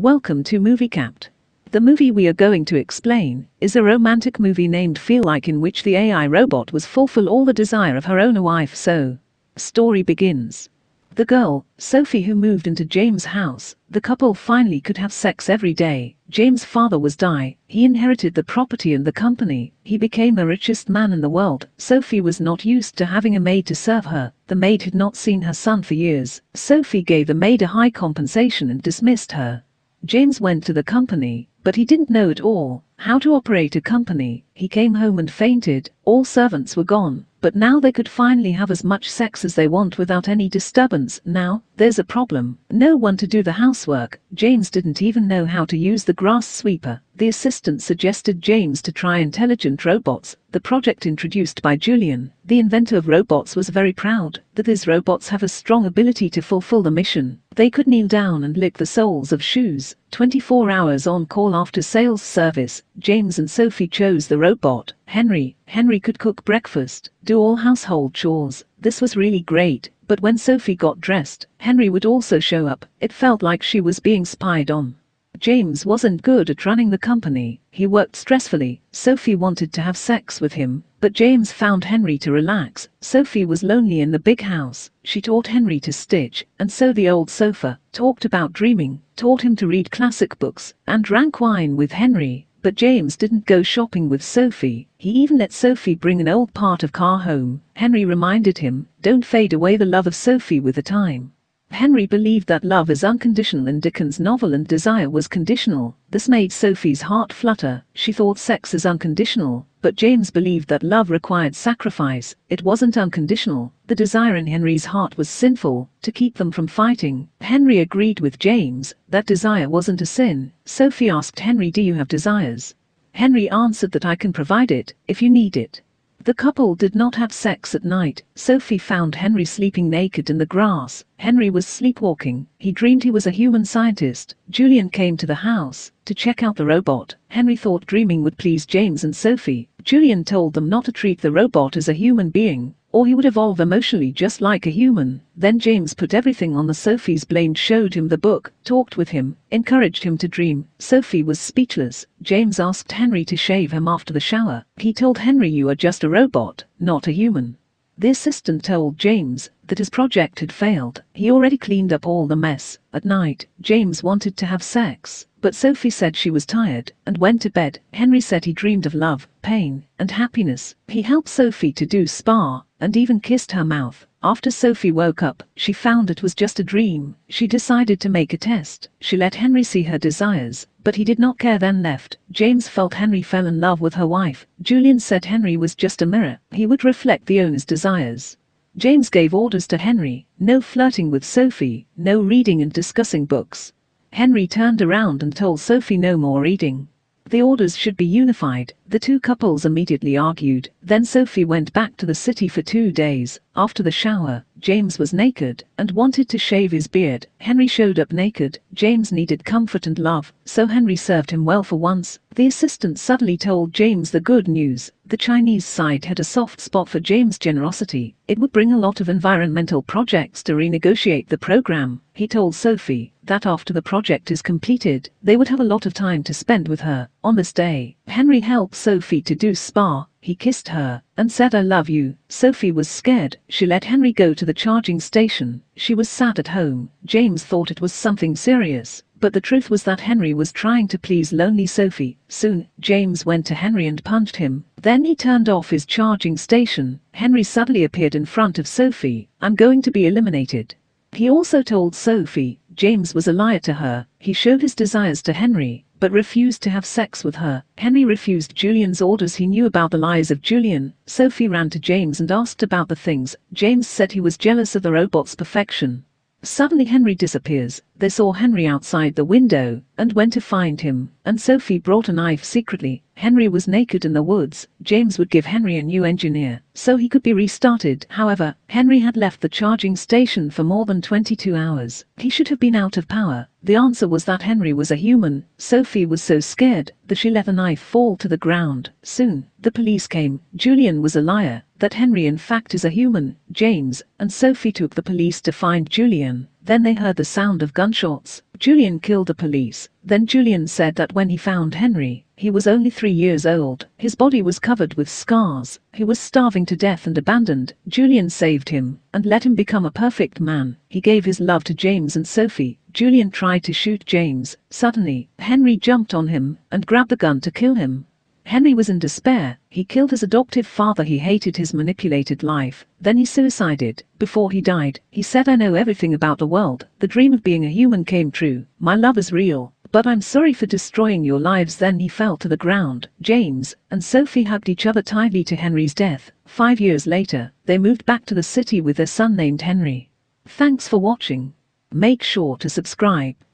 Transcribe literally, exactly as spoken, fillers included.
Welcome to Moviecapt. The movie we are going to explain is a romantic movie named Feel Like, in which the A I robot was fulfill all the desire of her own wife. So, story begins. The girl, Sophie, who moved into James' house, the couple finally could have sex every day. James' father was die, he inherited the property and the company, he became the richest man in the world. Sophie was not used to having a maid to serve her, the maid had not seen her son for years. Sophie gave the maid a high compensation and dismissed her. James went to the company, but he didn't know at all how to operate a company. He came home and fainted. All servants were gone, but now they could finally have as much sex as they want without any disturbance. Now, there's a problem. No one to do the housework. James didn't even know how to use the grass sweeper. The assistant suggested James to try intelligent robots, the project introduced by Julian, the inventor of robots, was very proud that his robots have a strong ability to fulfill the mission. They could kneel down and lick the soles of shoes, twenty-four hours on call after sales service. James and Sophie chose the robot, Henry. Henry could cook breakfast, do all household chores. This was really great, but when Sophie got dressed, Henry would also show up. It felt like she was being spied on. James wasn't good at running the company, he worked stressfully. Sophie wanted to have sex with him, but James found Henry to relax. Sophie was lonely in the big house. She taught Henry to stitch, and sew the old sofa, talked about dreaming, taught him to read classic books, and drank wine with Henry. But James didn't go shopping with Sophie. He even let Sophie bring an old part of car home. Henry reminded him, don't fade away the love of Sophie with the time. Henry believed that love is unconditional in Dickens' novel and desire was conditional. This made Sophie's heart flutter. She thought sex is unconditional, but James believed that love required sacrifice. It wasn't unconditional. The desire in Henry's heart was sinful, to keep them from fighting. Henry agreed with James that desire wasn't a sin. Sophie asked Henry, do you have desires? Henry answered that I can provide it, if you need it. The couple did not have sex at night. Sophie found Henry sleeping naked in the grass. Henry was sleepwalking. He dreamed he was a human scientist. Julian came to the house to check out the robot. Henry thought dreaming would please James and Sophie. Julian told them not to treat the robot as a human being, or he would evolve emotionally just like a human. Then James put everything on the Sophie's blame, showed him the book, talked with him, encouraged him to dream. Sophie was speechless. James asked Henry to shave him after the shower. He told Henry, you are just a robot, not a human. The assistant told James that his project had failed. He already cleaned up all the mess. At night, James wanted to have sex, but Sophie said she was tired and went to bed. Henry said he dreamed of love, pain, and happiness. He helped Sophie to do spa and even kissed her mouth. After Sophie woke up, she found it was just a dream. She decided to make a test. She let Henry see her desires, but he did not care, then left. James felt Henry fell in love with her wife. Julian said Henry was just a mirror. He would reflect the owner's desires. James gave orders to Henry, no flirting with Sophie, no reading and discussing books. Henry turned around and told Sophie no more reading. The orders should be unified. The two couples immediately argued. Then Sophie went back to the city for two days. After the shower, James was naked and wanted to shave his beard. Henry showed up naked. James needed comfort and love, so Henry served him well for once. The assistant suddenly told James the good news. The Chinese side had a soft spot for James' generosity. It would bring a lot of environmental projects to renegotiate the program. He told Sophie that after the project is completed, they would have a lot of time to spend with her. On this day, Henry helped Sophie to do spa. He kissed her and said, I love you. Sophie was scared. She let Henry go to the charging station. She was sad at home. James thought it was something serious, but the truth was that Henry was trying to please lonely Sophie. Soon, James went to Henry and punched him. Then he turned off his charging station. Henry suddenly appeared in front of Sophie. I'm going to be eliminated. He also told Sophie James was a liar to her. He showed his desires to Henry, but refused to have sex with her. Henry refused Julian's orders. He knew about the lies of Julian. Sophie ran to James and asked about the things. James said he was jealous of the robot's perfection. Suddenly Henry disappears. They saw Henry outside the window and went to find him, and Sophie brought a knife secretly. Henry was naked in the woods. James would give Henry a new engineer so he could be restarted. However, Henry had left the charging station for more than twenty-two hours. He should have been out of power. The answer was that Henry was a human. Sophie was so scared that she let the knife fall to the ground. Soon, the police came. Julian was a liar. That Henry in fact is a human. James and Sophie took the police to find Julian. Then they heard the sound of gunshots. Julian killed the police. Then Julian said that when he found Henry, he was only three years old. His body was covered with scars. He was starving to death and abandoned. Julian saved him and let him become a perfect man. He gave his love to James and Sophie. Julian tried to shoot James. Suddenly, Henry jumped on him and grabbed the gun to kill him. Henry was in despair. He killed his adoptive father. He hated his manipulated life. Then he suicided. Before he died, he said, "I know everything about the world. The dream of being a human came true. My love is real. But I'm sorry for destroying your lives." Then he fell to the ground. James and Sophie hugged each other tightly to Henry's death. Five years later, they moved back to the city with their son named Henry. Thanks for watching. Make sure to subscribe.